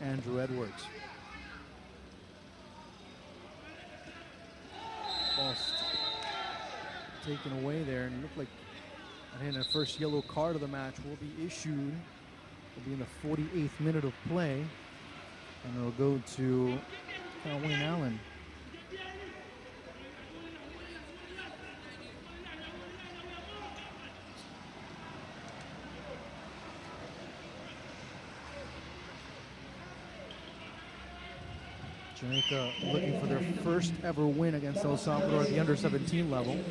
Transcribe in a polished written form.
Andrew Edwards. Ball taken away there, and it looked like the first yellow card of the match will be issued. It'll be in the 48th minute of play, and it'll go to Wayne Allen. Jamaica looking for their first ever win against El Salvador at the under-17 level.